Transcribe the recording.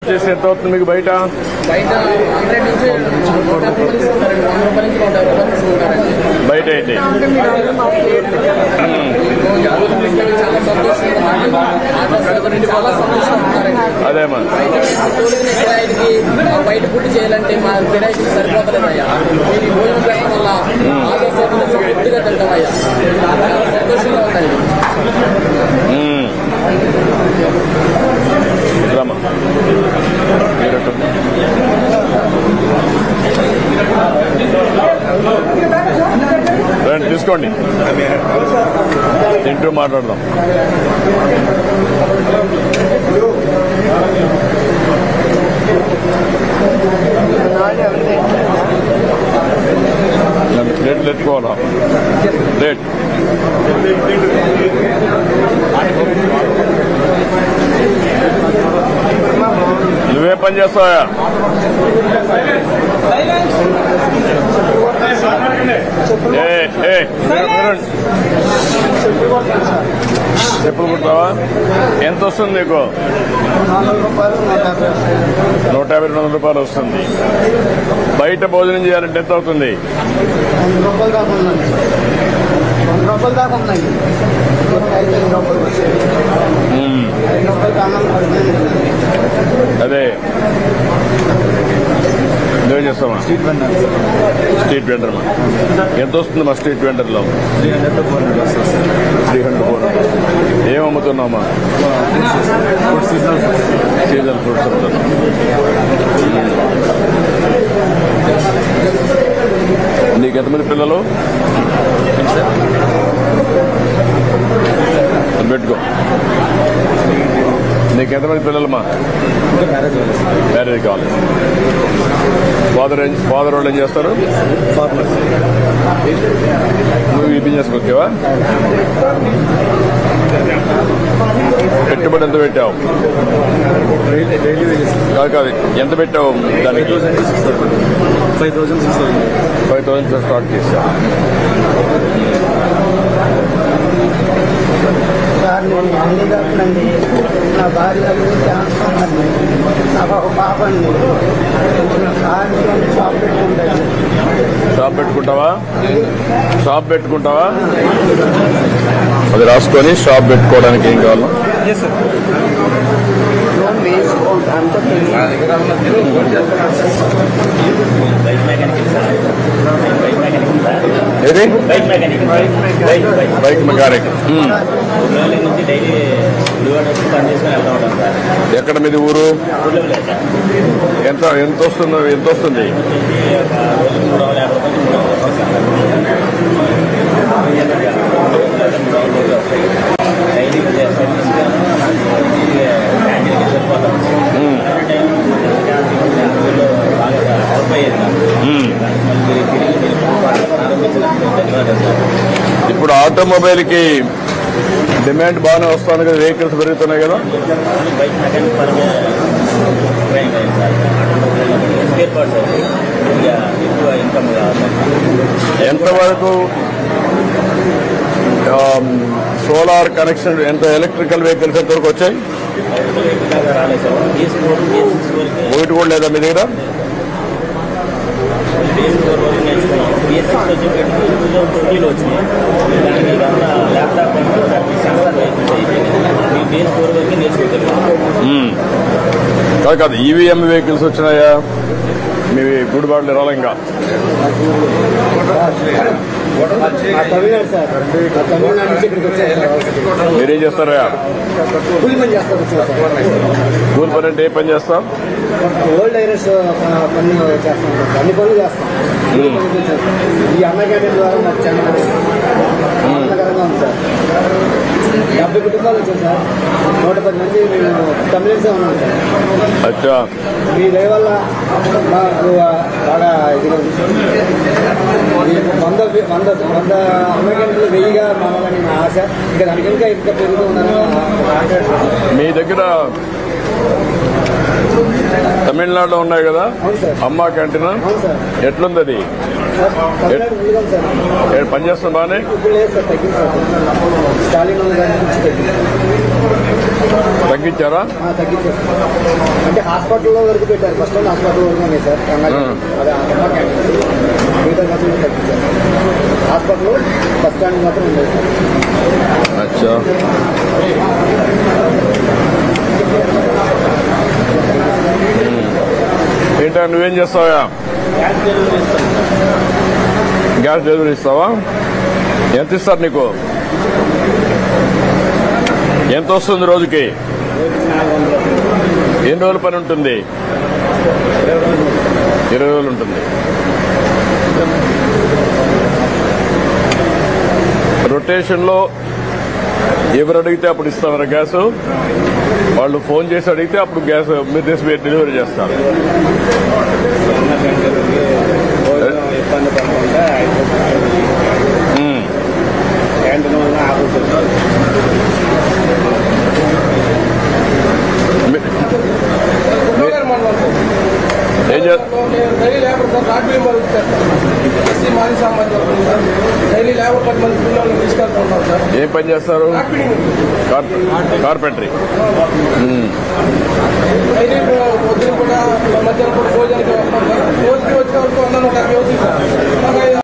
వచ్చేసి ఎంత అవుతుంది మీకు బయట? బయట అయితే అదేమా బయట పుట్టి చేయాలంటే మా కిరాయికి సరిపోతలేదయ్యా. మీరు భోజనం పెట్టడం వల్ల పూర్తిగా తింటామయ్యా. సంతోషంగా ఉందండి. రండి తీసుకోండి, తింటూ మాట్లాడదాం. ప్లేట్లు ఎత్తుకోవాలా? ప్లేట్ నువ్వే పని చేస్తావా? చెప్పులు కుడతావా? ఎంత వస్తుంది నీకు? 150-200 రూపాయలు వస్తుంది. బయట భోజనం చేయాలంటే ఎంత అవుతుంది? అదే నువ్వేం చేస్తావా? Street vendor. ఎంత వస్తుంది మా స్ట్రీట్ వెండర్ లో? 300-400. ఏం అమ్ముతున్నామా? సీజనల్ ఫ్రూట్స్ అమ్ముతున్నాం. నీకు ఎంతమంది పిల్లలు? పెట్టుకో. నీకు ఎంతమంది పిల్లలమ్మా? మ్యారేజ్ కావాలి. ఫాదర్ వాళ్ళు ఏం చేస్తారు? నువ్వు ఈ బిజినెస్ వచ్చావా? పెట్టుబడి ఎంత పెట్టావు? కాదు, ఎంత పెట్టావు దానికి? 5,000 స్టార్ట్ చేశావు. సార్ నేను హ్యాండిక్యాప్నండి. నా భార్య చేస్తానండి. నాకు ఒక పాప అండి. షాప్ పెట్టుకుంటాను. షాప్ పెట్టుకుంటావా? షాప్ పెట్టుకుంటావా? అది రాసుకొని షాప్ పెట్టుకోవడానికి ఏం కావాలా? ఏది? Bike mechanic. ఎక్కడ మీది ఊరు? ఎంత వస్తుంది? ఇప్పుడు ఆటోమొబైల్ కి డిమాండ్ బాగానే వస్తుంది కదా, వెహికల్స్ పెరుగుతున్నాయి కదా. ఎంతవరకు సోలార్ కనెక్షన్, ఎంత ఎలక్ట్రికల్ వెహికల్స్ ఎంతవరకు వచ్చాయి? ఒకటి కూడా లేదా మీ దగ్గర? కాదు, ఈవీఎం వెహికల్స్ వచ్చినాయా? మీ గుడిబాట్లు రాలే ఇంకా? మీరేం చేస్తారా? కూలి పని అంటే ఏ పని చేస్తాం? ఓల్డ్ ఐరస్ పని చేస్తాం. అన్ని పనులు చేస్తాం. ఈ అన్న క్యాంటీన్ ద్వారా మాకు చాలా ఆనందకరంగా ఉంది సార్. 70 కుటుంబాలు వచ్చాయి సార్. 110 మంది మేము కంప్లైంట్స్ ఉన్నాం సార్. అచ్చా, మీ దయ వల్ల మాకు బాగా ఇదిగా ఉంది సార్. 100 అన్న క్యాంటీన్లు 1000గా మారాలని నా ఆశ. ఇంకా దానికి ఇంకా పెరుగుతూ ఉన్నారని. మీ దగ్గర తమిళనాడులో ఉన్నాయి కదా అమ్మా క్యాంటీన్, ఎట్లుంది అది? పనిచేస్తుంది బాగానే? ఇప్పుడు లేదు సార్, తగ్గింది సార్. స్టాలిన్ తగ్గించారా? తగ్గించారు. అంటే హాస్పిటల్లో వరకు పెట్టారు. ఫస్ట్ టైం హాస్పిటల్ వరకు ఉన్నాయి సార్. అదే అమ్మ క్యాంటీన్ మిగతా మాత్రం తగ్గించారు. హాస్పిటల్ బస్ స్టాండ్ మాత్రం ఉండేది సార్. అచ్చా. ఏంటా నువ్వేం చేస్తావా? గ్యాస్ డెలివరీ ఇస్తావా? ఎంత ఇస్తారు నీకు? ఎంత వస్తుంది రోజుకి? ఎన్ని రోజుల పని ఉంటుంది? 20 రోజులు ఉంటుంది. రొటేషన్లో ఎవరు అడిగితే అప్పుడు ఇస్తారా గ్యాస్? వాళ్ళు ఫోన్ చేసి అడిగితే అప్పుడు గ్యాస్ మీరు డెలివరీ చేస్తారు. ఇబ్బంది పడకుండా క్యాంటీన్ వల్ల ఏం చేస్తారు? డైలీ లేబర్ సార్ రాత్రి ఎస్సీ మాజీ సామాజిక డైలీ లేబర్ 10 మంది పిల్లలు తీసుకెళ్తూ ఉన్నారు సార్. ఏం పని చేస్తారు? కార్పెంటరీ. డైలీ